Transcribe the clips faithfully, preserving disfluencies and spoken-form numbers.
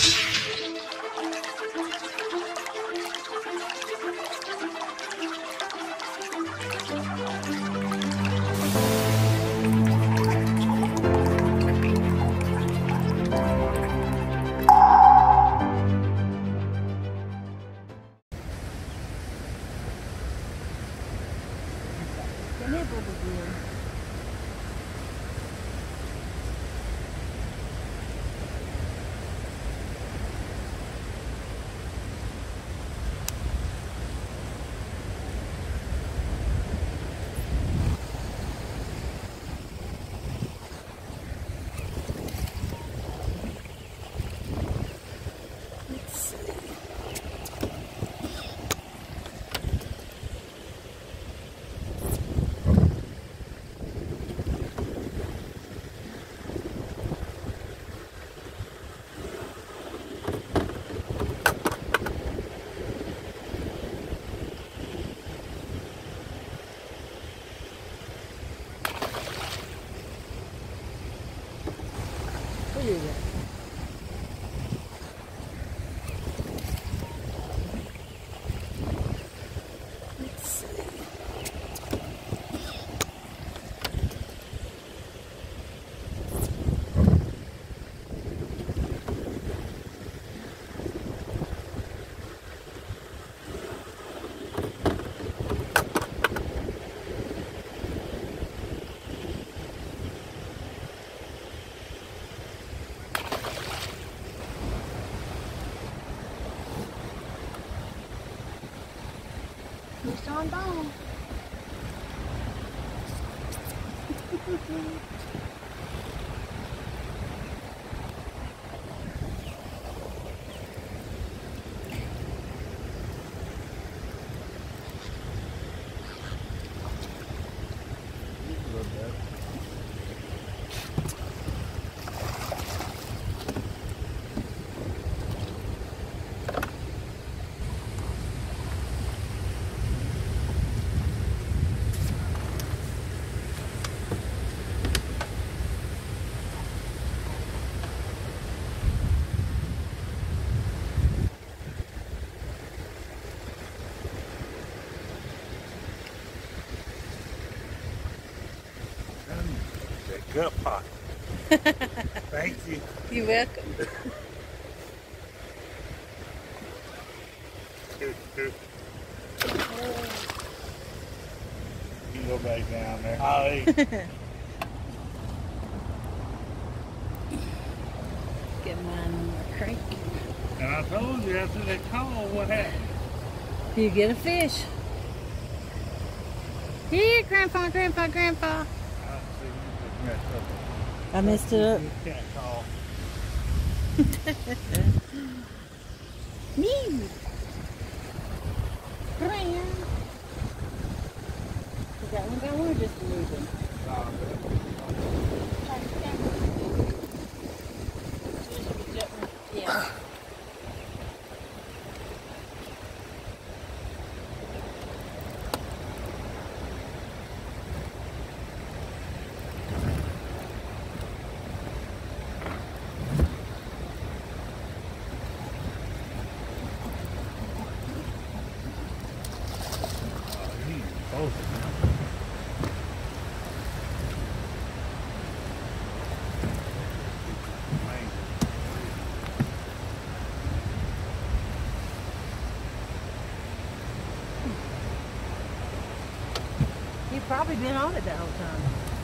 He's on bone. Gut pot. Thank you. You're welcome. You can go back down there. Oh, Get mine more cranky. and I told you after that call what happened. You get a fish. Here, Grandpa, Grandpa, Grandpa. I messed it up. Me. Grand. We got one, got one just moving. Yeah. You've probably been on it that whole time.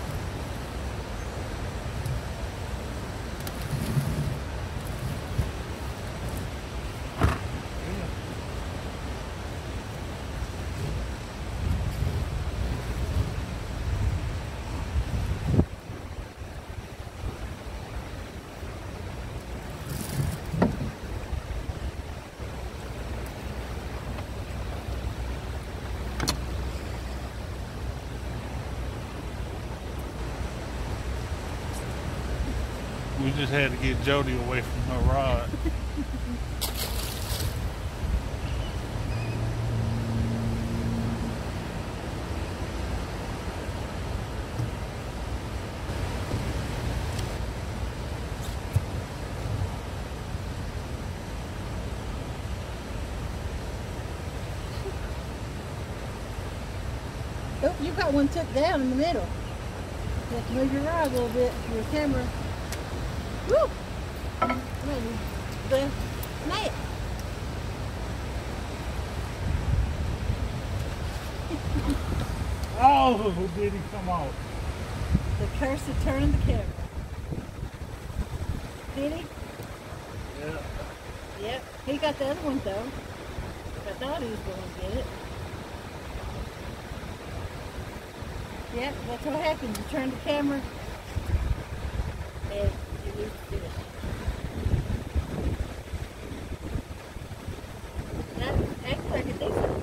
We just had to get Jodi away from her rod. Oh, you got one took down in the middle. You have to move your rod a little bit, your camera. Woo! Maybe the net. Oh, did he come off? The curse of turning the camera. Did he? Yeah. Yep. He got the other one though. I thought he was going to get it. Yep, that's what happens. You turn the camera and you lose the fish. That acts like a decent.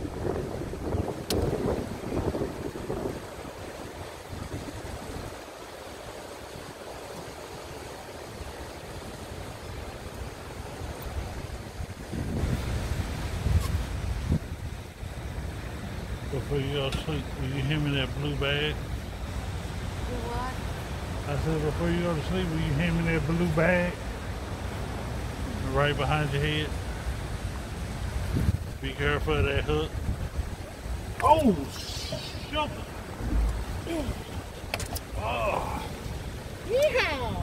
Before you go to sleep, will you hand me that blue bag? Do what? I said, before you go to sleep, will you hand me that blue bag? Right behind your head. Be careful of that hook. Oh, sugar. Yeah. Oh. Yeehaw!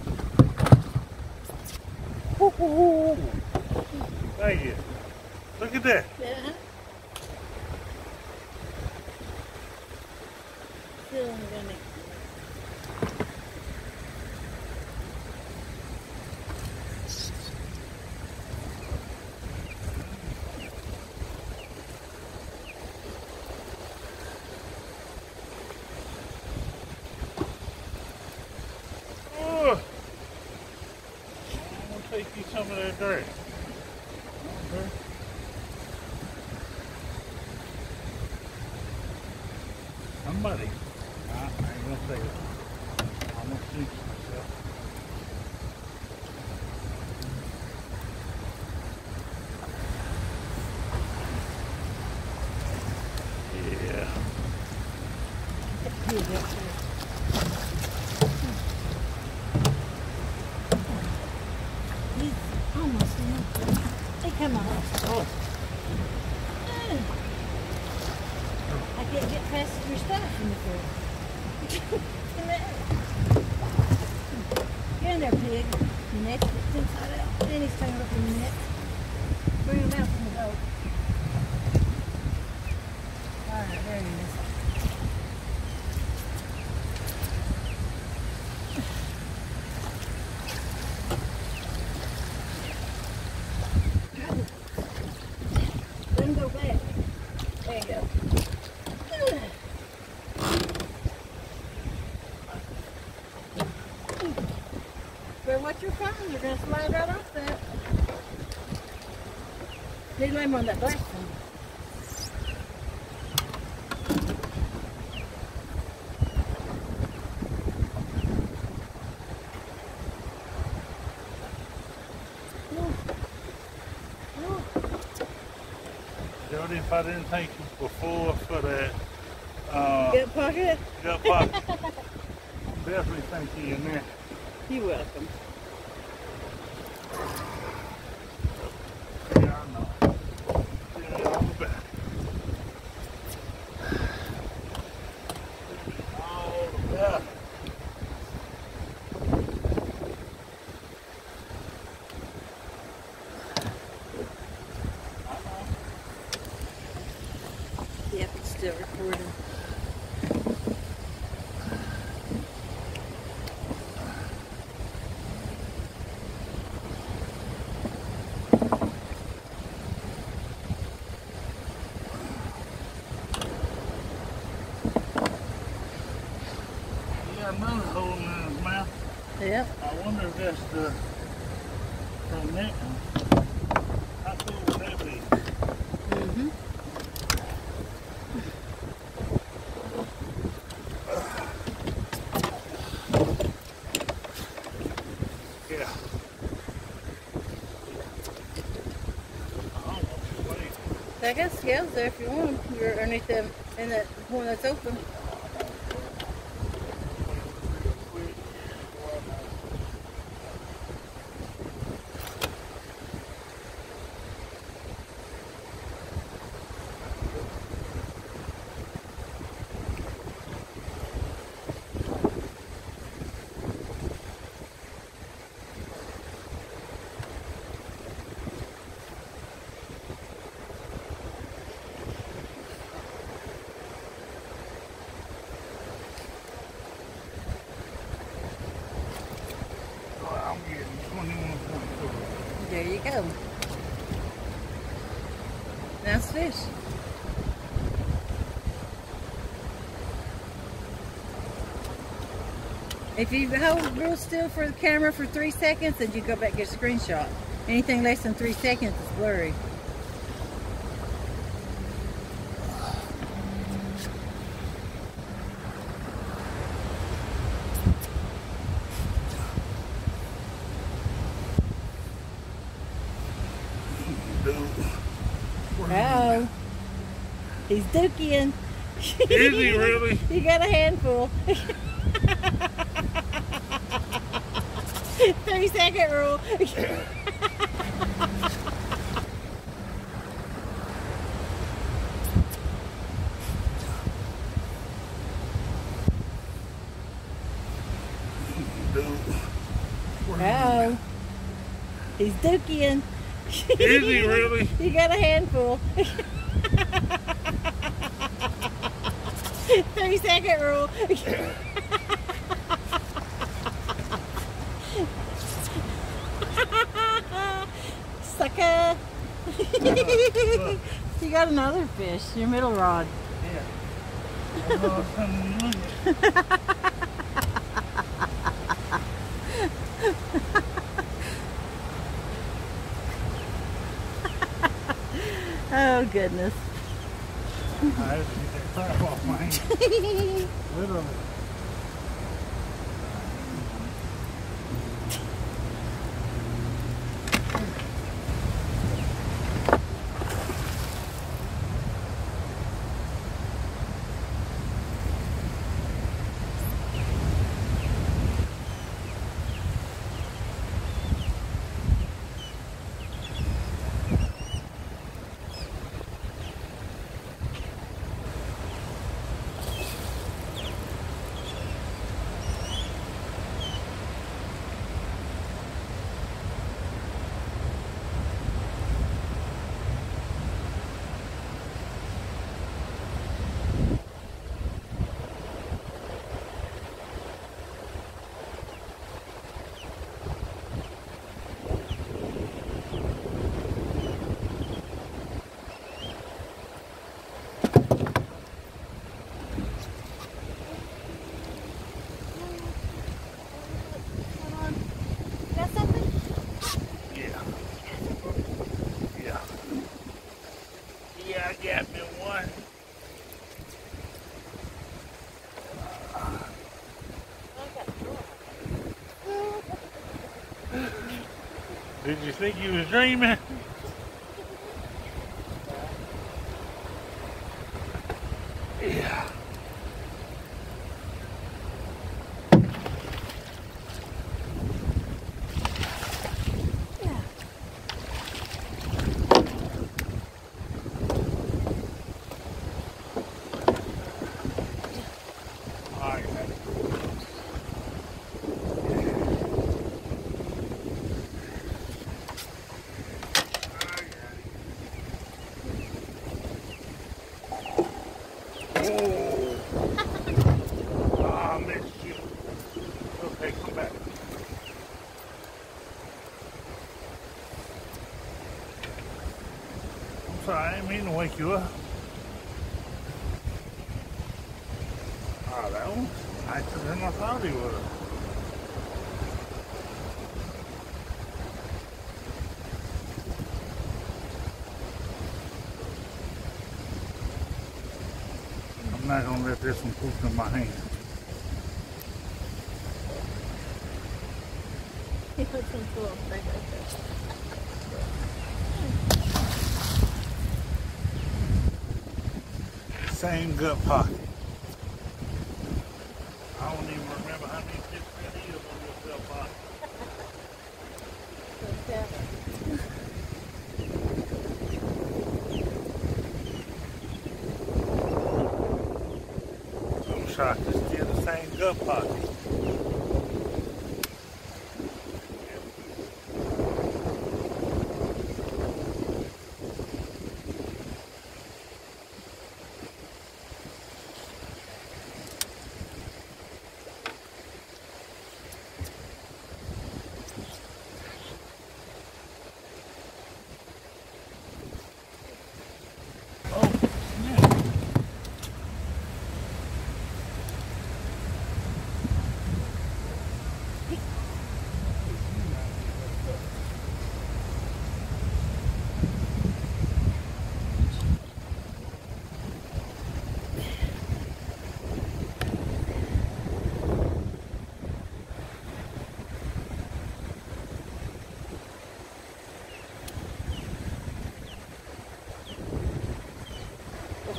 Woo-hoo-hoo. Thank you. Look at that. Uh-huh. Still only gonna make Oh. I'm gonna take you some of that grass. Okay. Somebody. I ain't gonna say it. I'm gonna see myself. Yeah. Here, that's it. He's almost in. Hey, come on. Oh. I can't get past your stuff in the fridge. Get in there, pig. The net's inside out. And he's trying to look in the net. Bring him out from the boat. Alright, there he is. Let him go back. There you go. But what you're finding, you're going to slide right off that. Need to lay him on that black one. Jodi, if I didn't thank you before for that uh, Gut pocket? gut pocket, definitely thank you in there. You're welcome. Yeah, I know. Yeah, on the back. All the back. Yep, it's still recording. He got another hole in his mouth. Yep. I wonder if that's the from that one. How cool would that be? Mm-hmm. Yeah. I almost wait. I got scales there if you want them. You're underneath them in that one that's open. There you go. Nice fish. If you hold real still for the camera for three seconds, then you go back and get a screenshot. Anything less than three seconds is blurry. Oh, he's dookying. Is he really? You got a handful. Three second rule. Oh, he's dookying. Is he really? You got a handful. Three second rule. Sucker. You got another fish, your middle rod. Yeah. Oh goodness. I have to get that crap off my hand. Literally. Did you think you was dreaming? Yeah. Sorry, I didn't mean to wake you up. Ah, that one nicer than I thought he would. I'm not gonna let this one poop in my hand. He put some cool thing like this. Same gut pocket. I don't even remember how many fish that is on this gut pocket. I'm shocked it's still the same gut pocket.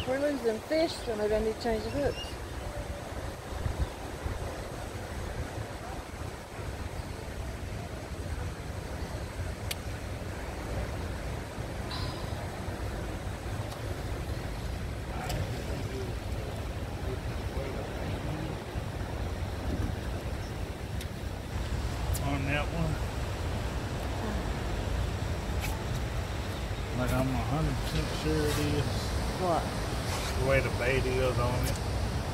We're losing fish, so maybe I need to change the hooks. On that one. Like I'm a hundred percent sure it is. What? The way the bait is on it.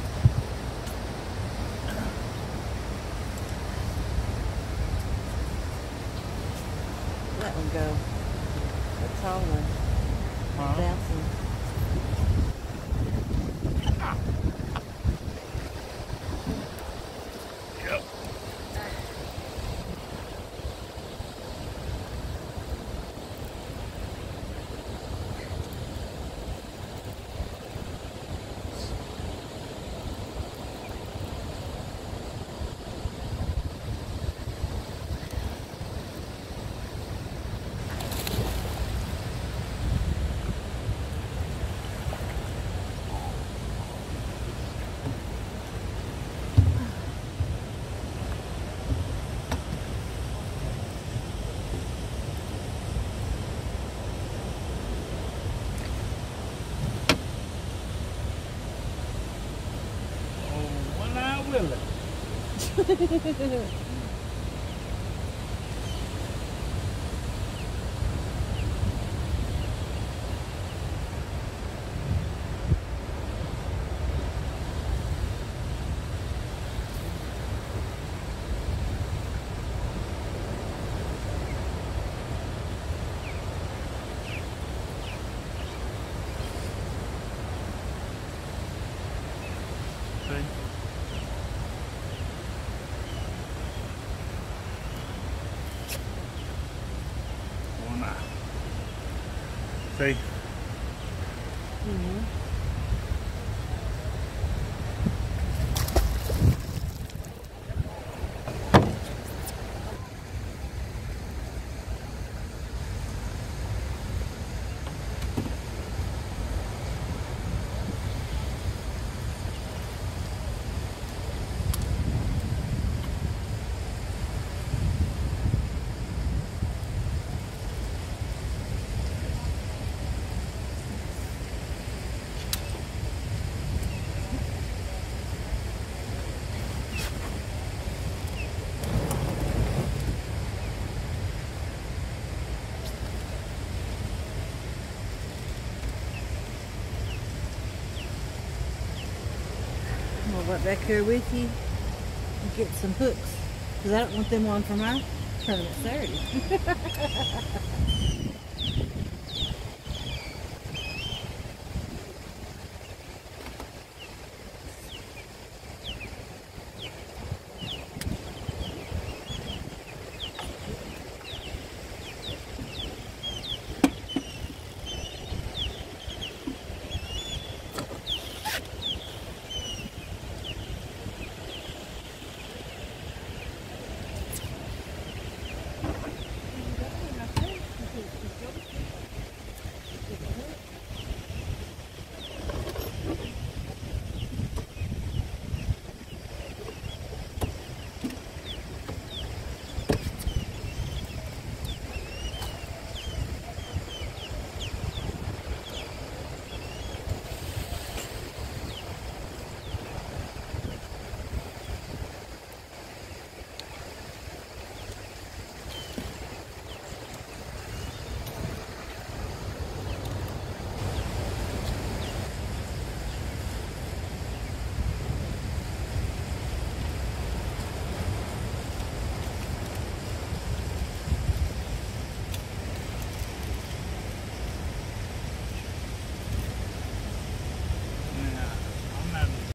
Let one go. That's all one. Huh? Bouncing. Yep. Will it? See? One eye. See? Mm-hmm. I'll right back here with you and get some hooks because I don't want them on for my tournament Saturday.